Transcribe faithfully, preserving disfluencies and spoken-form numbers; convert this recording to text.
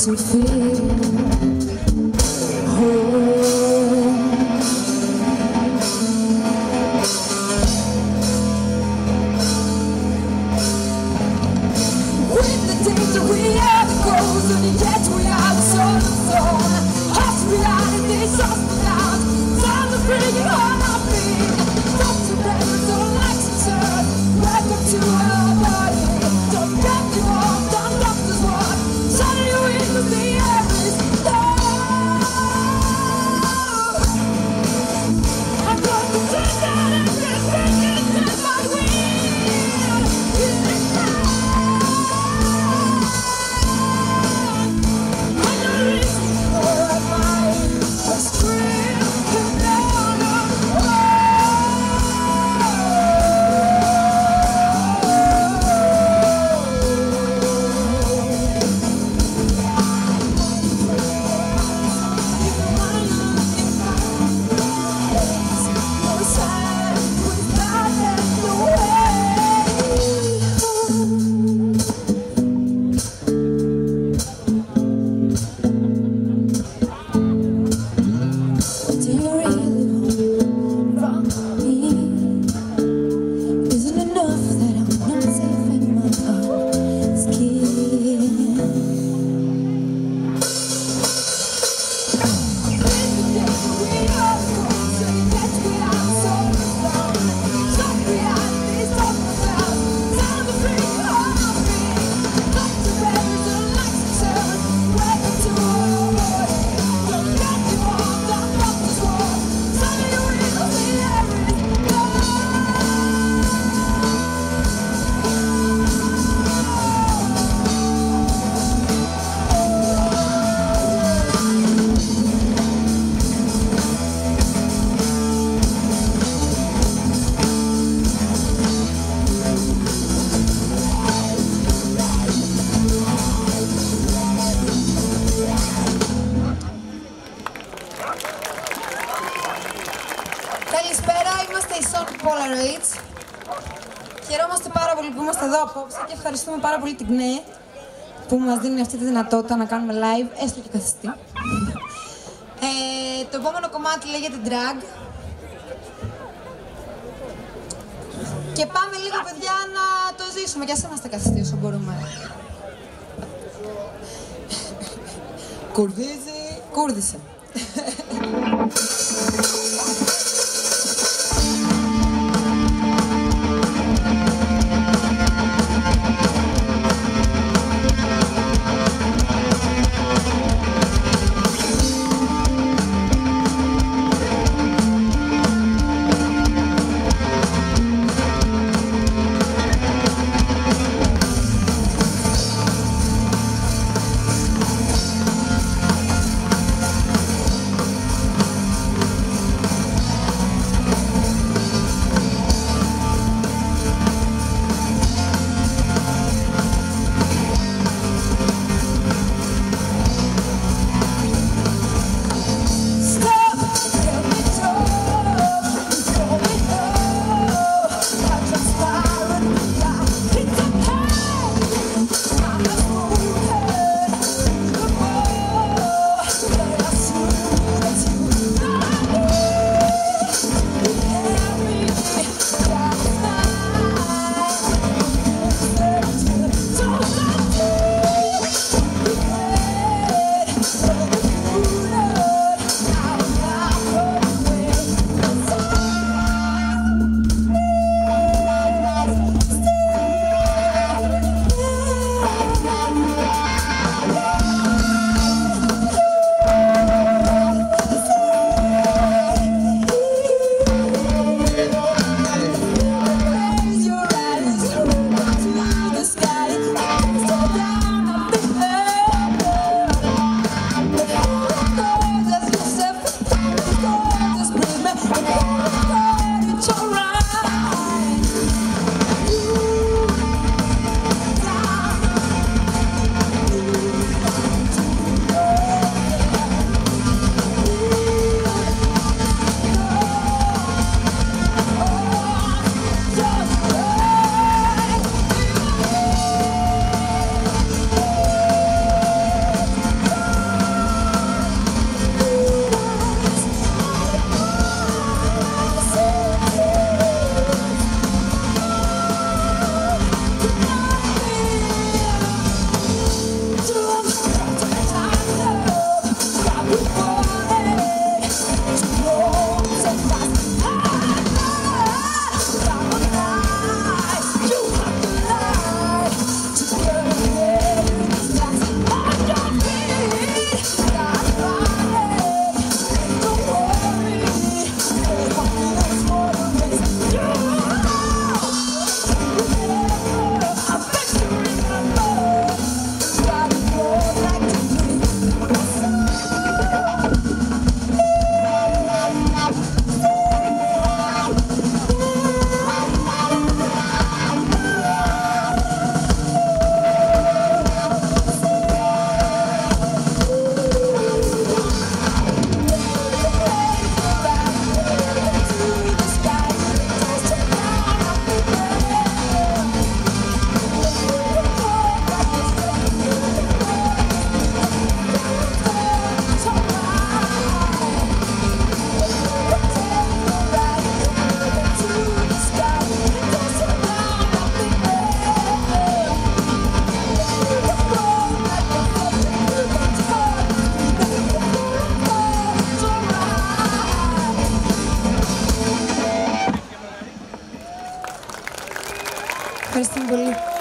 makes me feel home. With the danger we have it grows, and yet we are the soul of soul. Harsh reality, soft without, time to bring it on our feet. Don't you ever don't like to turn, welcome to our body. Don't get me wrong, don't rock this one. Suddenly you in with the air is low. I'm going to take that and just bring it to my wheel. I know it's for my scream down on the wall. Καλησπέρα, είμαστε οι Sonic Polaroids. Χαιρόμαστε πάρα πολύ που είμαστε εδώ απόψε και ευχαριστούμε πάρα πολύ την ΚΝΕ που μας δίνει αυτή τη δυνατότητα να κάνουμε live, έστω και καθιστή. Ε, το επόμενο κομμάτι λέγεται Drag. Και πάμε λίγο, παιδιά, να το ζήσουμε κι ας είμαστε καθιστοί όσο μπορούμε. Κουρδίζει, κούρδισε. Ευχαριστούμε πολύ.